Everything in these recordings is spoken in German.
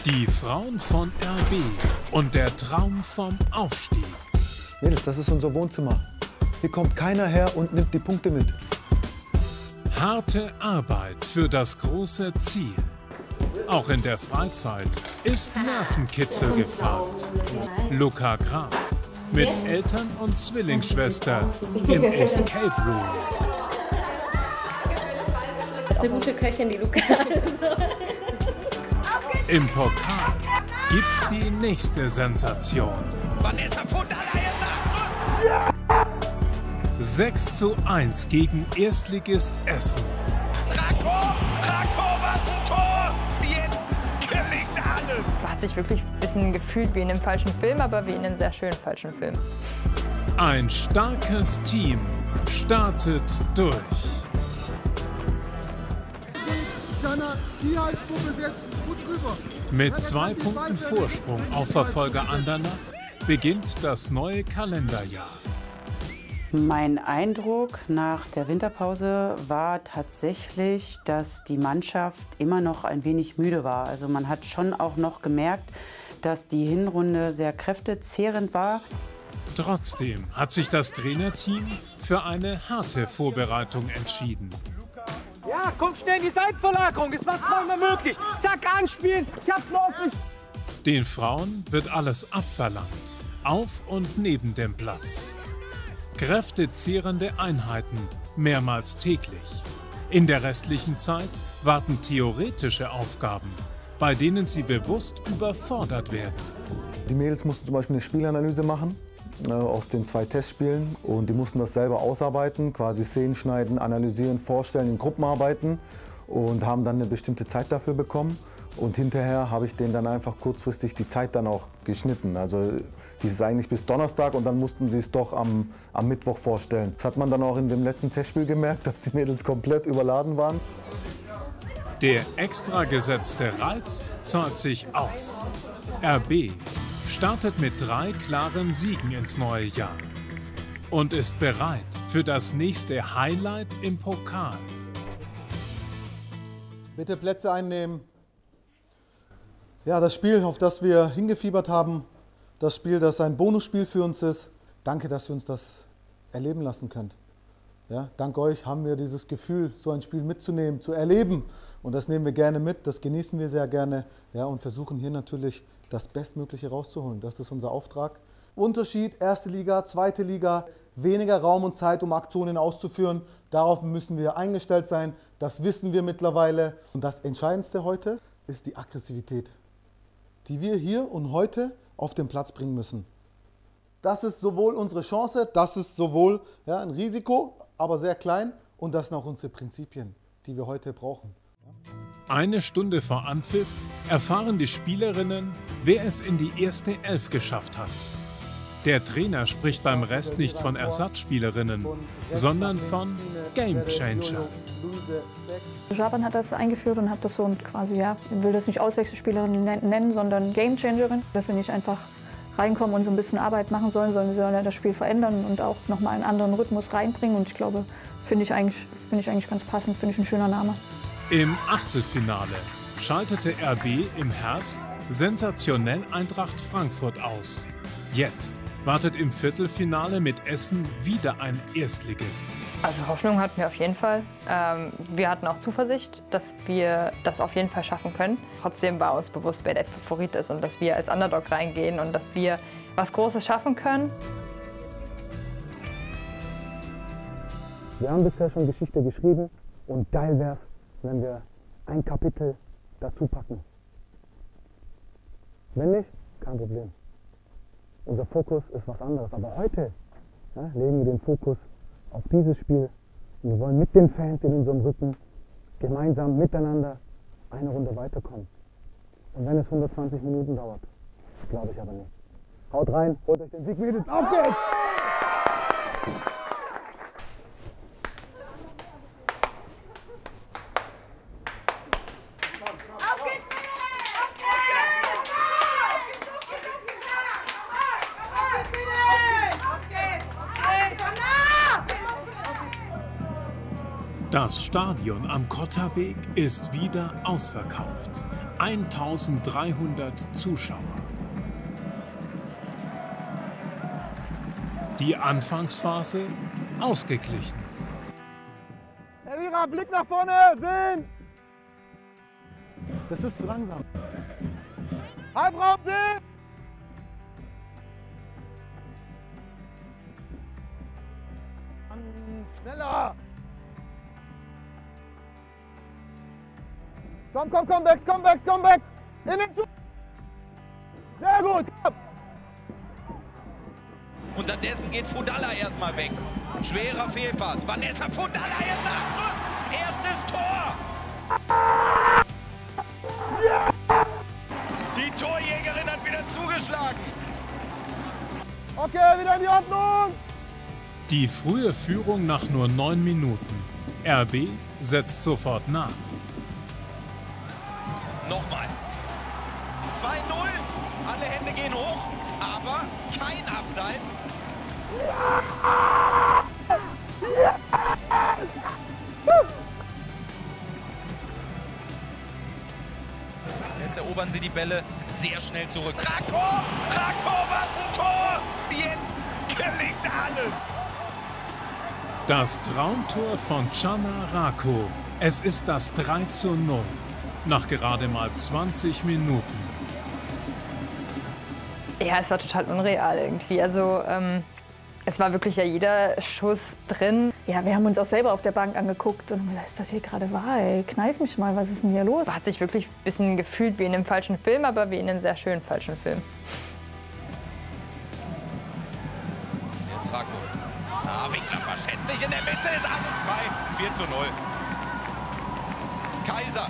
Die Frauen von RB und der Traum vom Aufstieg. Mädels, das ist unser Wohnzimmer. Hier kommt keiner her und nimmt die Punkte mit. Harte Arbeit für das große Ziel. Auch in der Freizeit ist Nervenkitzel gefragt. Luca Graf mit Eltern und Zwillingsschwester im Escape Room. Das ist eine gute Köchin, die Luca. Im Pokal gibt's die nächste Sensation. Vanessa Futter, 6:1 gegen Erstligist Essen. Rako, was ein Tor! Jetzt gelingt alles! Man hat sich wirklich ein bisschen gefühlt wie in einem falschen Film, aber wie in einem sehr schönen falschen Film. Ein starkes Team startet durch. Mit 2 Punkten Vorsprung auf Verfolger Andernach beginnt das neue Kalenderjahr. Mein Eindruck nach der Winterpause war tatsächlich, dass die Mannschaft immer noch ein wenig müde war. Also man hat schon auch noch gemerkt, dass die Hinrunde sehr kräftezehrend war. Trotzdem hat sich das Trainerteam für eine harte Vorbereitung entschieden. Ja, komm schnell in die Seitenverlagerung, das macht man möglich. Zack, anspielen, ich hab's noch nicht. Den Frauen wird alles abverlangt, auf und neben dem Platz. Kräftezehrende Einheiten, mehrmals täglich. In der restlichen Zeit warten theoretische Aufgaben, bei denen sie bewusst überfordert werden. Die Mädels mussten zum Beispiel eine Spielanalyse machen aus den 2 Testspielen und die mussten das selber ausarbeiten, quasi Szenen schneiden, analysieren, vorstellen, in Gruppen arbeiten und haben dann eine bestimmte Zeit dafür bekommen. Und hinterher habe ich denen dann einfach kurzfristig die Zeit dann auch geschnitten. Also hieß es eigentlich bis Donnerstag und dann mussten sie es doch am Mittwoch vorstellen. Das hat man dann auch in dem letzten Testspiel gemerkt, dass die Mädels komplett überladen waren. Der extra gesetzte Reiz zahlt sich aus. RB startet mit 3 klaren Siegen ins neue Jahr und ist bereit für das nächste Highlight im Pokal. Bitte Plätze einnehmen. Ja, das Spiel, auf das wir hingefiebert haben, das Spiel, das ein Bonusspiel für uns ist. Danke, dass ihr uns das erleben lassen könnt. Ja, dank euch haben wir dieses Gefühl, so ein Spiel mitzunehmen, zu erleben. Und das nehmen wir gerne mit, das genießen wir sehr gerne, ja, und versuchen hier natürlich das Bestmögliche rauszuholen. Das ist unser Auftrag. Unterschied, 1. Liga, 2. Liga, weniger Raum und Zeit, um Aktionen auszuführen. Darauf müssen wir eingestellt sein, das wissen wir mittlerweile. Und das Entscheidendste heute ist die Aggressivität, die wir hier und heute auf den Platz bringen müssen. Das ist sowohl unsere Chance, das ist sowohl ein Risiko, aber sehr klein. Und das sind auch unsere Prinzipien, die wir heute brauchen. Eine Stunde vor Anpfiff erfahren die Spielerinnen, wer es in die erste Elf geschafft hat. Der Trainer spricht beim Rest nicht von Ersatzspielerinnen, sondern von Gamechanger. Japan hat das eingeführt und hat das so und quasi, will das nicht Auswechselspielerin nennen, sondern Gamechangerin. Dass sie nicht einfach reinkommen und so ein bisschen Arbeit machen sollen, sondern sie sollen ja das Spiel verändern und auch nochmal einen anderen Rhythmus reinbringen. Und ich glaube, finde ich eigentlich ganz passend, finde ich ein schöner Name. Im Achtelfinale schaltete RB im Herbst sensationell Eintracht Frankfurt aus. Jetzt wartet im Viertelfinale mit Essen wieder ein Erstligist. Also Hoffnung hatten wir auf jeden Fall. Wir hatten auch Zuversicht, dass wir das auf jeden Fall schaffen können. Trotzdem war uns bewusst, wer der Favorit ist und dass wir als Underdog reingehen und dass wir was Großes schaffen können. Wir haben bisher schon Geschichte geschrieben und geil wäre es, wenn wir ein Kapitel dazu packen. Wenn nicht, kein Problem. Unser Fokus ist was anderes, aber heute legen wir den Fokus auf dieses Spiel und wir wollen mit den Fans in unserem Rücken gemeinsam miteinander eine Runde weiterkommen. Und wenn es 120 Minuten dauert, glaube ich aber nicht. Haut rein, holt euch den Sieg mit, auf geht's! Das Stadion am Kotterweg ist wieder ausverkauft. 1300 Zuschauer. Die Anfangsphase ausgeglichen. Elvira, Blick nach vorne, sehen! Das ist zu langsam. Halbraum, sehen! Schneller! Komm, Becks! In den Zug! Sehr gut, komm! Unterdessen geht Fudalla erstmal weg. Schwerer Fehlpass. Vanessa Fudalla, erster Abschluss. Erstes Tor. Die Torjägerin hat wieder zugeschlagen. Okay, wieder in die Ordnung. Die frühe Führung nach nur 9 Minuten. RB setzt sofort nach. Nochmal. 2-0. Alle Hände gehen hoch, aber kein Abseits. Jetzt erobern sie die Bälle sehr schnell zurück. Rako, was ein Tor! Jetzt gelingt alles. Das Traumtor von Chana Rako. Es ist das 3:0 nach gerade mal 20 Minuten. Ja, es war total unreal irgendwie. Also es war wirklich ja jeder Schuss drin. Ja, wir haben uns auch selber auf der Bank angeguckt und haben gesagt, ist das hier gerade wahr? Ey, kneif mich mal, was ist denn hier los? Es hat sich wirklich ein bisschen gefühlt wie in einem falschen Film, aber wie in einem sehr schönen falschen Film. Jetzt Rako. Winkler verschätzt sich in der Mitte, ist alles frei. 4:0. Kaiser.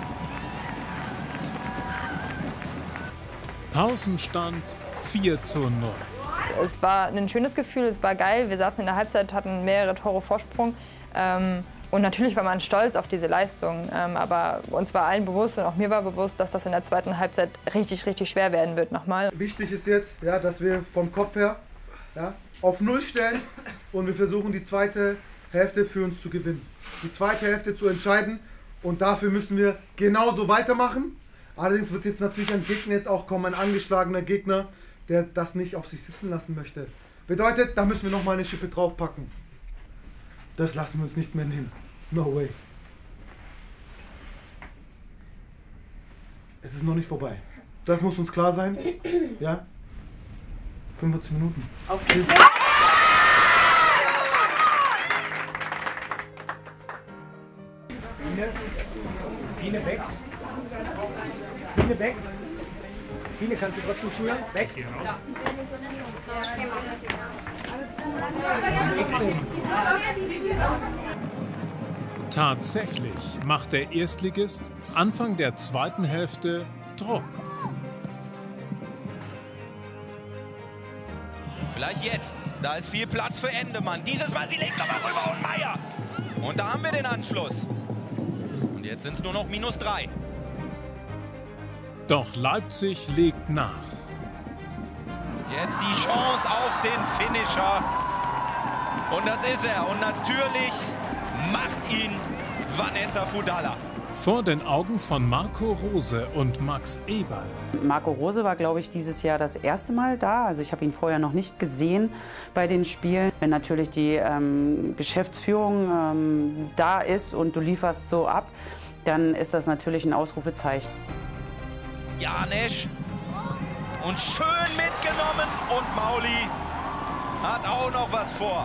Pausenstand 4:0. Es war ein schönes Gefühl, es war geil. Wir saßen in der Halbzeit, hatten mehrere Tore Vorsprung. Und natürlich war man stolz auf diese Leistung. Aber uns war allen bewusst und auch mir war bewusst, dass das in der zweiten Halbzeit richtig, richtig schwer werden wird nochmal. Wichtig ist jetzt, ja, dass wir vom Kopf her auf 0 stellen und wir versuchen, die zweite Hälfte für uns zu gewinnen. Die zweite Hälfte zu entscheiden und dafür müssen wir genauso weitermachen. Allerdings wird jetzt natürlich ein Gegner jetzt auch kommen, ein angeschlagener Gegner, der das nicht auf sich sitzen lassen möchte. Bedeutet, da müssen wir nochmal eine Schippe draufpacken. Das lassen wir uns nicht mehr nehmen. No way. Es ist noch nicht vorbei. Das muss uns klar sein. Ja? 45 Minuten. Auf geht's. Fine Becks. Fine kannst du trotzdem zuhören. Becks. Tatsächlich macht der Erstligist Anfang der zweiten Hälfte Druck. Vielleicht jetzt. Da ist viel Platz für Endemann. Dieses Mal, sie legt aber rüber und Meier. Und da haben wir den Anschluss. Und jetzt sind es nur noch -3. Doch Leipzig legt nach. Jetzt die Chance auf den Finisher. Und das ist er. Und natürlich macht ihn Vanessa Fudalla. Vor den Augen von Marco Rose und Max Eberl. Marco Rose war, glaube ich, dieses Jahr das erste Mal da. Also ich habe ihn vorher noch nicht gesehen bei den Spielen. Wenn natürlich die Geschäftsführung da ist und du lieferst so ab, dann ist das natürlich ein Ausrufezeichen. Janesch. Und schön mitgenommen. Und Mauli hat auch noch was vor.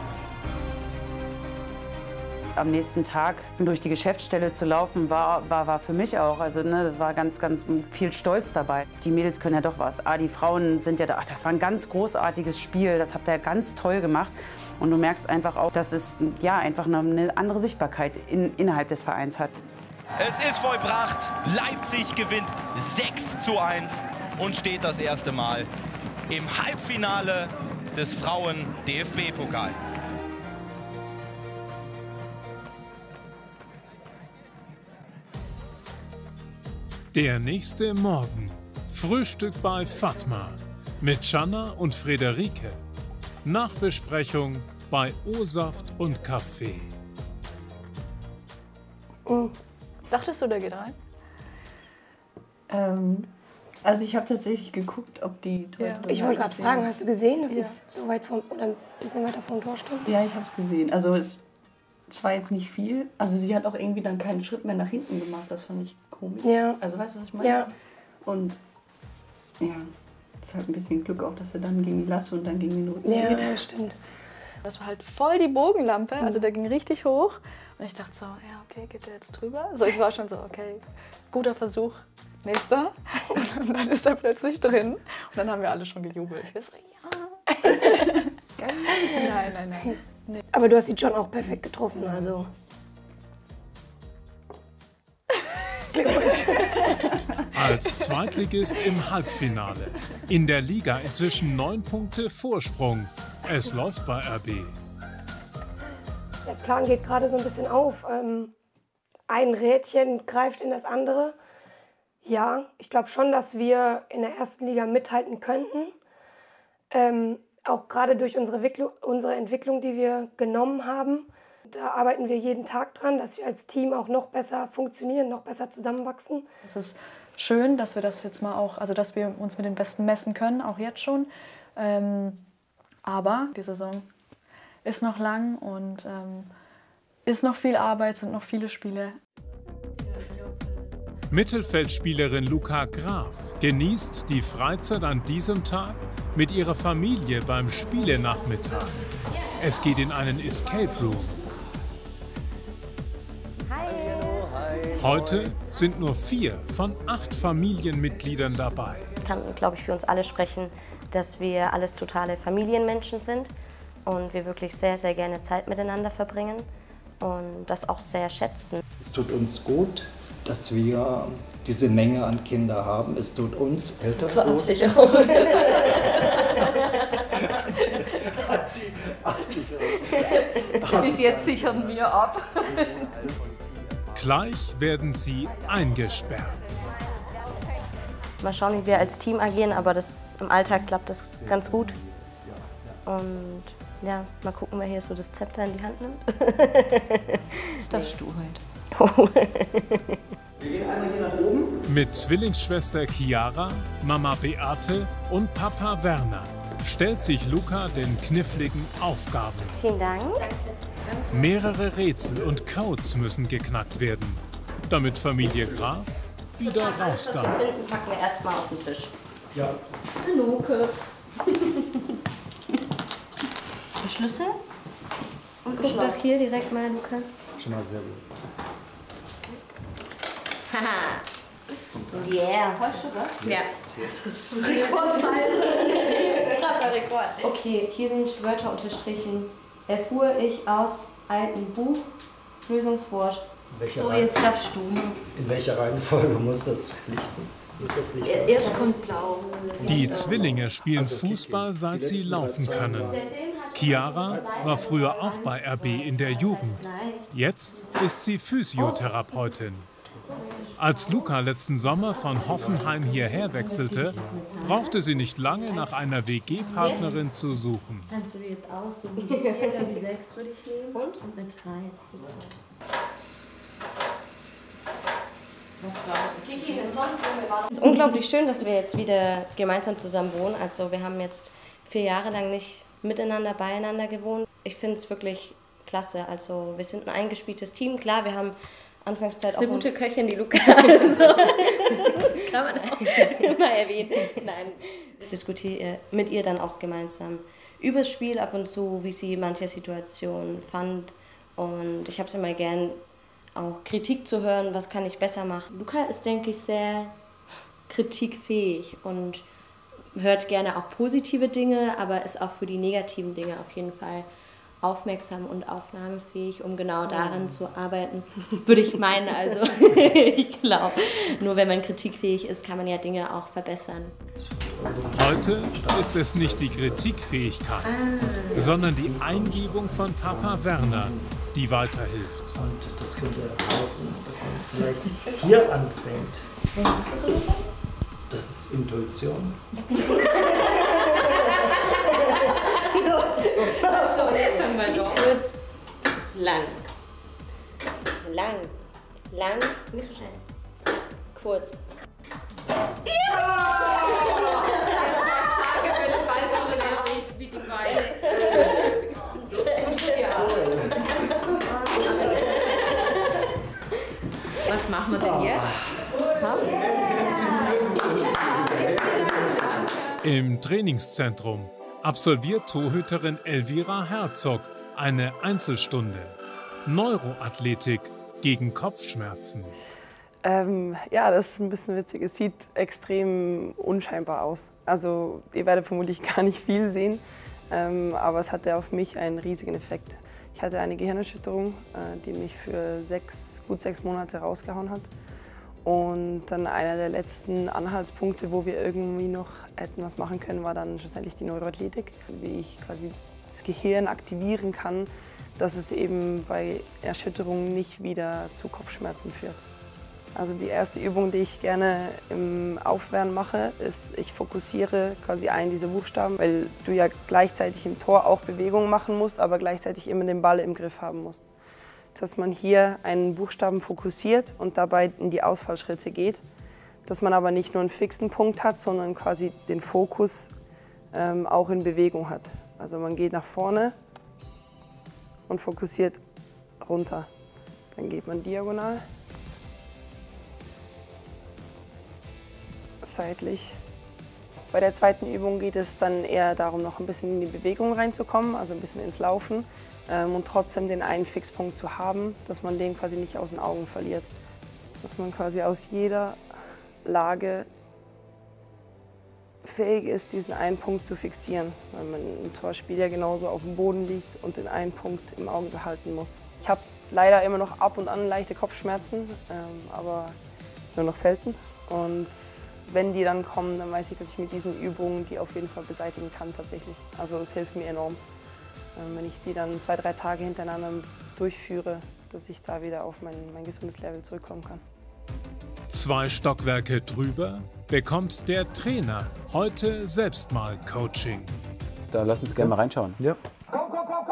Am nächsten Tag durch die Geschäftsstelle zu laufen, war für mich auch, also ne, war ganz viel Stolz dabei. Die Mädels können ja doch was. Die Frauen sind ja da, das war ein ganz großartiges Spiel, das habt ihr ganz toll gemacht. Und du merkst einfach auch, dass es ja einfach eine andere Sichtbarkeit innerhalb des Vereins hat. Es ist vollbracht. Leipzig gewinnt 6:1 und steht das erste Mal im Halbfinale des Frauen-DFB-Pokal. Der nächste Morgen. Frühstück bei Fatma mit Chana und Friederike. Nachbesprechung bei O-Saft und Kaffee. Dachtest du, der geht rein? Also ich habe tatsächlich geguckt, ob die Torhüterin... Ich wollte gerade fragen, hast du gesehen, dass sie so weit oder ein bisschen weiter vom Tor stand? Ja, ich habe es gesehen. Also es war jetzt nicht viel. Also sie hat auch irgendwie dann keinen Schritt mehr nach hinten gemacht. Das fand ich komisch. Ja. Also weißt du, was ich meine? Ja. Und ja, es ist halt ein bisschen Glück auch, dass er dann gegen die Latte und dann gegen den Rücken Ja, geht. das stimmt. Das war halt voll die Bogenlampe, also der ging richtig hoch. Und ich dachte so, ja okay, geht der jetzt drüber? So, ich war schon so, okay, guter Versuch, nächster. Und dann ist er plötzlich drin. Und dann haben wir alle schon gejubelt. Wir so, ja. Nein. Nee. Aber du hast ihn schon auch perfekt getroffen, also. Als Zweitligist im Halbfinale. In der Liga inzwischen 9 Punkte Vorsprung. Es läuft bei RB. Der Plan geht gerade so ein bisschen auf. Ein Rädchen greift in das andere. Ja, ich glaube schon, dass wir in der ersten Liga mithalten könnten. Auch gerade durch unsere Entwicklung, die wir genommen haben. Da arbeiten wir jeden Tag dran, dass wir als Team auch noch besser funktionieren, noch besser zusammenwachsen. Es ist schön, dass wir das jetzt mal auch, also dass wir uns mit den Besten messen können, auch jetzt schon. Aber die Saison ist noch lang und ist noch viel Arbeit, sind noch viele Spiele. Mittelfeldspielerin Luca Graf genießt die Freizeit an diesem Tag mit ihrer Familie beim Spielenachmittag. Es geht in einen Escape Room. Heute sind nur 4 von 8 Familienmitgliedern dabei. Ich kann, glaube ich, für uns alle sprechen, dass wir alles totale Familienmenschen sind und wir wirklich sehr, sehr gerne Zeit miteinander verbringen und das auch sehr schätzen. Es tut uns gut, dass wir diese Menge an Kindern haben. Es tut uns Eltern zur gut. Absicherung. Bis jetzt sichern wir ab. Gleich werden sie eingesperrt. Mal schauen, wie wir als Team agieren, aber im Alltag klappt das ganz gut. Und ja, mal gucken, wer hier so das Zepter in die Hand nimmt. Das darfst du heute. Wir gehen einmal hier nach oben. Mit Zwillingsschwester Chiara, Mama Beate und Papa Werner stellt sich Luca den kniffligen Aufgaben. Vielen Dank. Mehrere Rätsel und Codes müssen geknackt werden, damit Familie Graf wieder raus darf. Das Finden packen wir erstmal auf den Tisch. Ja. Luke. Der Schlüssel? Und guck doch hier direkt mal, Luca. Schon mal sehr gut. Haha. Yeah. Ja. Das ist Rekordzeit. Krasser Rekord. Okay, hier sind Wörter unterstrichen. Erfuhr ich aus altem Buch. Lösungswort. So, jetzt darfst du. In welcher Reihenfolge muss das lichten? Muss das Licht Erst kommt blau. Die Zwillinge spielen Fußball, seit sie laufen können. Chiara war früher auch bei RB in der Jugend. Jetzt ist sie Physiotherapeutin. Als Luca letzten Sommer von Hoffenheim hierher wechselte, brauchte sie nicht lange nach einer WG-Partnerin zu suchen. Kannst du dir jetzt aussuchen? Die 4 oder die 6 würde ich nehmen. Und eine 3. Es ist unglaublich schön, dass wir jetzt wieder gemeinsam zusammen wohnen. Also wir haben jetzt 4 Jahre lang nicht miteinander, beieinander gewohnt. Ich finde es wirklich klasse. Also wir sind ein eingespieltes Team. Klar, wir haben Anfangszeit auch eine gute Köchin, die Luca. Also, das kann man auch mal erwähnen. Nein. Ich diskutiere mit ihr dann auch gemeinsam übers Spiel ab und zu, wie sie manche Situationen fand. Und ich habe es immer gern, auch Kritik zu hören, was kann ich besser machen. Luca ist, denke ich, sehr kritikfähig und hört gerne auch positive Dinge, aber ist auch für die negativen Dinge auf jeden Fall aufmerksam und aufnahmefähig, um genau daran zu arbeiten, würde ich meinen. Also ich glaube, nur wenn man kritikfähig ist, kann man ja Dinge auch verbessern. Heute ist es nicht die Kritikfähigkeit, sondern die Eingebung von Papa Werner, die weiterhilft. Und das könnte heißen, dass man vielleicht hier anfängt. Was ist das? Das ist Intuition. So, jetzt fangen wir doch. Kurz, lang. Lang. Lang. Nicht so schnell. Kurz. Im Trainingszentrum absolviert Torhüterin Elvira Herzog eine Einzelstunde. Neuroathletik gegen Kopfschmerzen. Ja, das ist ein bisschen witzig. Es sieht extrem unscheinbar aus. Also ihr werdet vermutlich gar nicht viel sehen, aber es hatte auf mich einen riesigen Effekt. Ich hatte eine Gehirnerschütterung, die mich für gut 6 Monate rausgehauen hat. Und dann einer der letzten Anhaltspunkte, wo wir irgendwie noch hätten was machen können, war dann schlussendlich die Neuroathletik. Wie ich quasi das Gehirn aktivieren kann, dass es eben bei Erschütterungen nicht wieder zu Kopfschmerzen führt. Also die erste Übung, die ich gerne im Aufwärmen mache, ist, ich fokussiere quasi einen dieser Buchstaben, weil du ja gleichzeitig im Tor auch Bewegungen machen musst, aber gleichzeitig immer den Ball im Griff haben musst. Dass man hier einen Buchstaben fokussiert und dabei in die Ausfallschritte geht, dass man aber nicht nur einen fixen Punkt hat, sondern quasi den Fokus auch in Bewegung hat. Also man geht nach vorne und fokussiert runter. Dann geht man diagonal, seitlich. Bei der zweiten Übung geht es dann eher darum, noch ein bisschen in die Bewegung reinzukommen, also ein bisschen ins Laufen und trotzdem den einen Fixpunkt zu haben, dass man den quasi nicht aus den Augen verliert. Dass man quasi aus jeder Lage fähig ist, diesen einen Punkt zu fixieren, weil man im Torspiel ja genauso auf dem Boden liegt und den einen Punkt im Auge behalten muss. Ich habe leider immer noch ab und an leichte Kopfschmerzen, aber nur noch selten. Und wenn die dann kommen, dann weiß ich, dass ich mit diesen Übungen die auf jeden Fall beseitigen kann tatsächlich. Also es hilft mir enorm, wenn ich die dann 2, 3 Tage hintereinander durchführe, dass ich da wieder auf mein gesundes Level zurückkommen kann. 2 Stockwerke drüber bekommt der Trainer heute selbst mal Coaching. Da lass uns gerne mal reinschauen. Ja. Komm!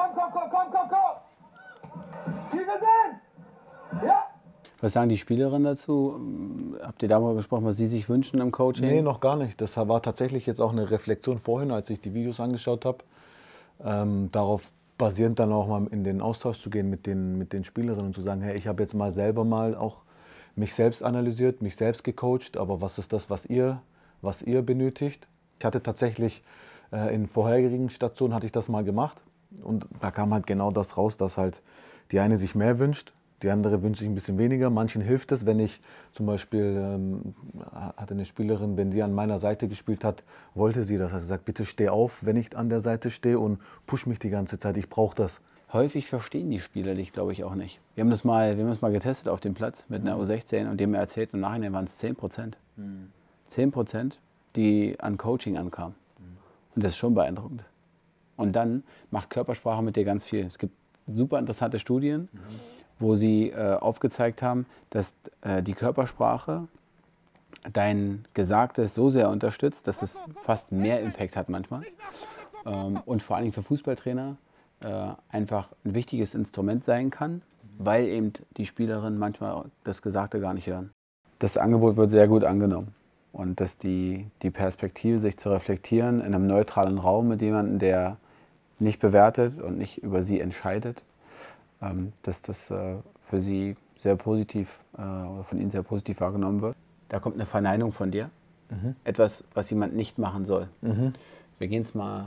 Tiefe sind! Ja! Was sagen die Spielerinnen dazu? Habt ihr darüber gesprochen, was sie sich wünschen im Coaching? Nee, noch gar nicht. Das war tatsächlich jetzt auch eine Reflexion vorhin, als ich die Videos angeschaut habe. Darauf basierend dann auch mal in den Austausch zu gehen mit den Spielerinnen und zu sagen, hey, ich habe jetzt mal selber mal auch mich selbst analysiert, mich selbst gecoacht, aber was ist das, was ihr benötigt? Ich hatte tatsächlich in vorherigen Stationen hatte ich das mal gemacht und da kam halt genau das raus, dass halt die eine sich mehr wünscht, die andere wünscht sich ein bisschen weniger. Manchen hilft es, wenn ich zum Beispiel hatte eine Spielerin, wenn sie an meiner Seite gespielt hat, wollte sie das. Also sie sagt, bitte steh auf, wenn ich an der Seite stehe und push mich die ganze Zeit, ich brauche das. Häufig verstehen die Spieler dich, glaube ich, auch nicht. Wir haben das mal getestet auf dem Platz mit einer U16 und dem erzählt, im Nachhinein waren es 10%. 10%, die an Coaching ankamen. Und das ist schon beeindruckend. Und dann macht Körpersprache mit dir ganz viel. Es gibt super interessante Studien, wo sie aufgezeigt haben, dass die Körpersprache dein Gesagtes so sehr unterstützt, dass es fast mehr Impact hat manchmal. Und vor allen Dingen für Fußballtrainer einfach ein wichtiges Instrument sein kann, weil eben die Spielerinnen manchmal das Gesagte gar nicht hören. Das Angebot wird sehr gut angenommen und dass die Perspektive, sich zu reflektieren in einem neutralen Raum mit jemandem, der nicht bewertet und nicht über sie entscheidet, dass das für sie sehr positiv oder von ihnen sehr positiv wahrgenommen wird. Da kommt eine Verneinung von dir, etwas, was jemand nicht machen soll. Wir gehen es mal.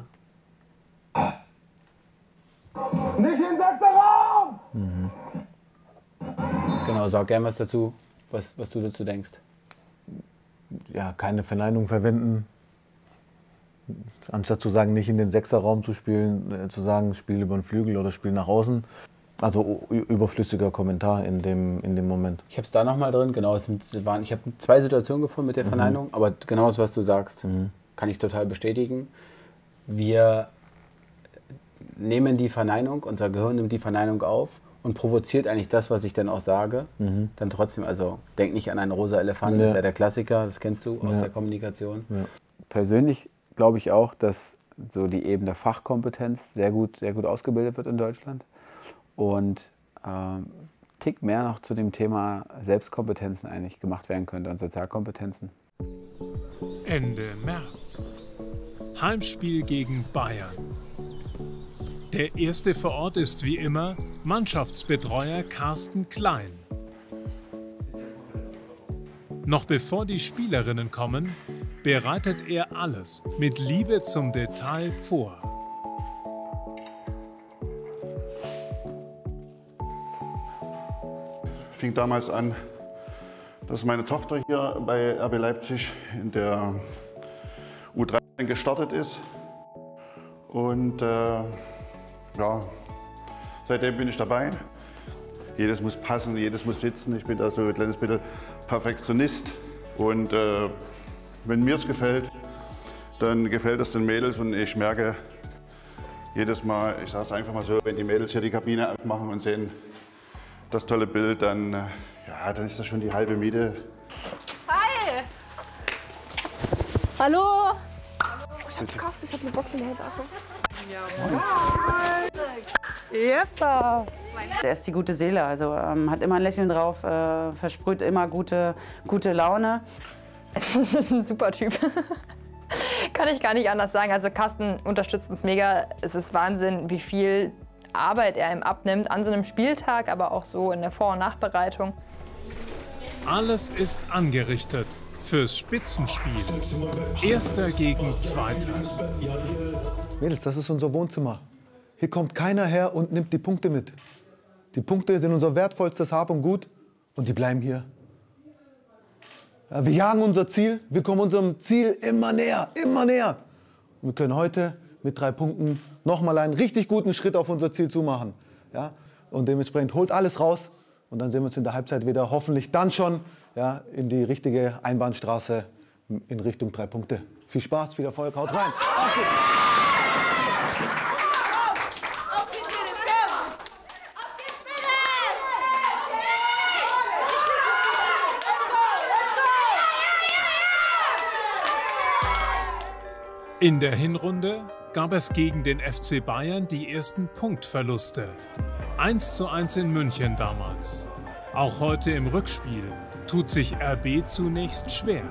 Nicht in 6. Raum! Genau, sag gerne was dazu, was du dazu denkst. Ja, keine Verneinung verwenden. Anstatt zu sagen, nicht in den 6er Raum zu spielen, zu sagen, spiel über den Flügel oder spiel nach außen. Also überflüssiger Kommentar in dem Moment. Ich habe es da nochmal drin, genau. Ich habe 2 Situationen gefunden mit der Verneinung, aber genau das, was du sagst, kann ich total bestätigen. Wir nehmen die Verneinung, unser Gehirn nimmt die Verneinung auf und provoziert eigentlich das, was ich dann auch sage. Dann trotzdem, also denk nicht an einen rosa Elefanten, das ist ja der Klassiker, das kennst du aus der Kommunikation. Ja. Persönlich glaube ich auch, dass so die Ebene Fachkompetenz sehr gut ausgebildet wird in Deutschland. Und Tick mehr noch zu dem Thema Selbstkompetenzen eigentlich gemacht werden könnte und Sozialkompetenzen. Ende März. Heimspiel gegen Bayern. Der erste vor Ort ist wie immer Mannschaftsbetreuer Carsten Klein. Noch bevor die Spielerinnen kommen, bereitet er alles mit Liebe zum Detail vor. Es fing damals an, dass meine Tochter hier bei RB Leipzig in der U13 gestartet ist. Und ja, seitdem bin ich dabei. Jedes muss passen, jedes muss sitzen. Ich bin da so ein kleines bisschen Perfektionist. Und wenn mir es gefällt, dann gefällt es den Mädels. Und ich merke jedes Mal, ich sage es einfach mal so, wenn die Mädels hier die Kabine aufmachen und sehen das tolle Bild, dann, ja, dann ist das schon die halbe Miete. Hi! Hallo! Ich hab eine Box in der Hand. Ja. Er ist die gute Seele, also hat immer ein Lächeln drauf, versprüht immer gute Laune. Das ist ein super Typ. Kann ich gar nicht anders sagen. Also Carsten unterstützt uns mega. Es ist Wahnsinn, wie viel Arbeit er ihm abnimmt an so einem Spieltag, aber auch so in der Vor- und Nachbereitung. Alles ist angerichtet fürs Spitzenspiel. Erster gegen Zweiter. Mädels, das ist unser Wohnzimmer. Hier kommt keiner her und nimmt die Punkte mit. Die Punkte sind unser wertvollstes Hab und Gut und die bleiben hier. Ja, wir jagen unser Ziel, wir kommen unserem Ziel immer näher, immer näher. Und wir können heute mit 3 Punkten nochmal einen richtig guten Schritt auf unser Ziel zumachen. Ja? Und dementsprechend holt alles raus und dann sehen wir uns in der Halbzeit wieder, hoffentlich dann schon, ja, in die richtige Einbahnstraße in Richtung 3 Punkte. Viel Spaß, viel Erfolg, haut rein! In der Hinrunde gab es gegen den FC Bayern die ersten Punktverluste. 1:1 in München damals. Auch heute im Rückspiel tut sich RB zunächst schwer.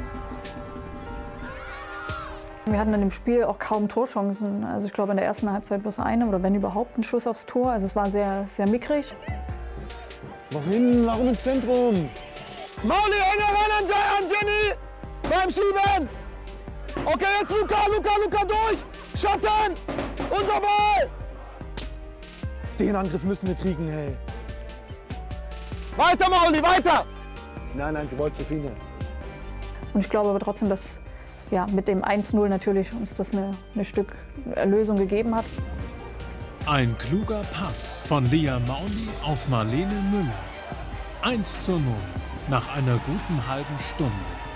Wir hatten in dem Spiel auch kaum Torchancen. Also ich glaube in der ersten Halbzeit bloß eine oder wenn überhaupt ein Schuss aufs Tor. Also es war sehr, sehr mickrig. Wohin? Warum ins Zentrum? Mauli, enger ran an Jenny! Beim Schieben! Okay, jetzt Luca durch! Schatten! Unser Ball! Den Angriff müssen wir kriegen, hey. Weiter, Mauli, weiter! Nein, du wolltest zu viele. Und ich glaube aber trotzdem, dass ja, mit dem 1:0 natürlich uns das eine Stück Erlösung gegeben hat. Ein kluger Pass von Lea Mauli auf Marlene Müller. 1:0 nach einer guten halben Stunde.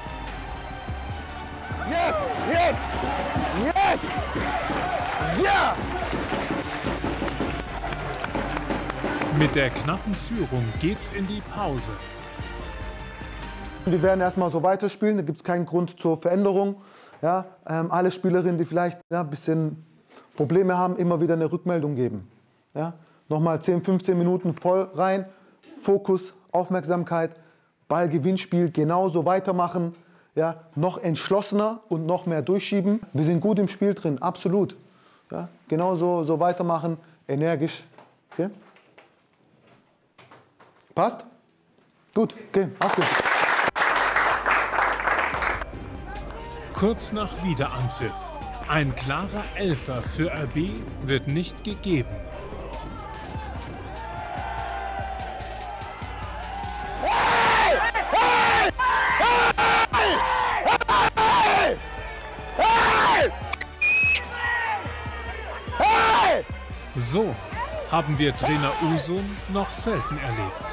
Yes! Yes! Yes! Ja! Mit der knappen Führung geht's in die Pause. Wir werden erstmal so weiterspielen, da gibt es keinen Grund zur Veränderung. Ja, alle Spielerinnen, die vielleicht ein bisschen Probleme haben, immer wieder eine Rückmeldung geben. Ja, nochmal 10, 15 Minuten voll rein, Fokus, Aufmerksamkeit, Ballgewinnspiel genauso weitermachen. Ja, noch entschlossener und noch mehr durchschieben. Wir sind gut im Spiel drin, absolut. Ja, genauso so weitermachen, energisch. Okay? Passt? Gut, okay, auf geht's. Kurz nach Wiederanpfiff. Ein klarer Elfer für RB wird nicht gegeben. So haben wir Trainer Uzun noch selten erlebt.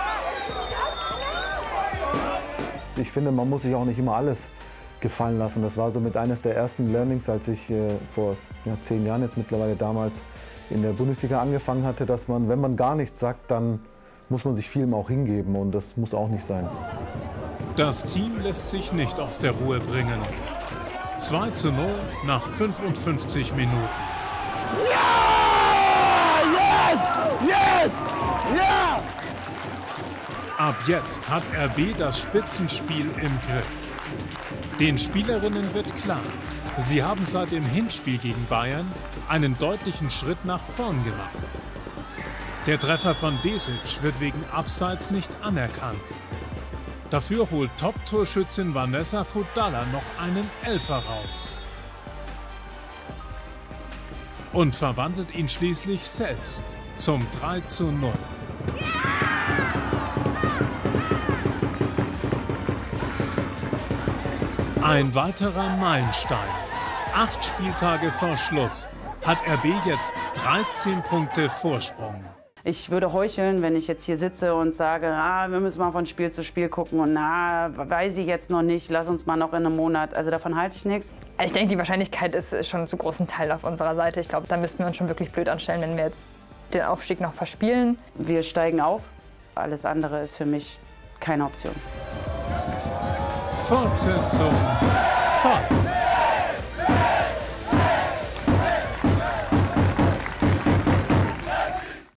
Ich finde, man muss sich auch nicht immer alles gefallen lassen. Das war so mit eines der ersten Learnings, als ich vor 10 Jahren jetzt mittlerweile damals in der Bundesliga angefangen hatte, dass man, wenn man gar nichts sagt, dann muss man sich vielem auch hingeben und das muss auch nicht sein. Das Team lässt sich nicht aus der Ruhe bringen. 2:0 nach 55 Minuten. Yes! Ja! Ab jetzt hat RB das Spitzenspiel im Griff. Den Spielerinnen wird klar, sie haben seit dem Hinspiel gegen Bayern einen deutlichen Schritt nach vorn gemacht. Der Treffer von Desic wird wegen Abseits nicht anerkannt. Dafür holt Top-Torschützin Vanessa Fudalla noch einen Elfer raus. Und verwandelt ihn schließlich selbst zum 3:0. Ein weiterer Meilenstein. 8 Spieltage vor Schluss hat RB jetzt 13 Punkte Vorsprung. Ich würde heucheln, wenn ich jetzt hier sitze und sage, wir müssen mal von Spiel zu Spiel gucken und weiß ich jetzt noch nicht, lass uns mal noch in einem Monat. Also davon halte ich nichts. Ich denke, die Wahrscheinlichkeit ist schon zu großen Teil auf unserer Seite. Ich glaube, da müssten wir uns schon wirklich blöd anstellen, wenn wir jetzt den Aufstieg noch verspielen. Wir steigen auf. Alles andere ist für mich keine Option. Fortsetzung folgt.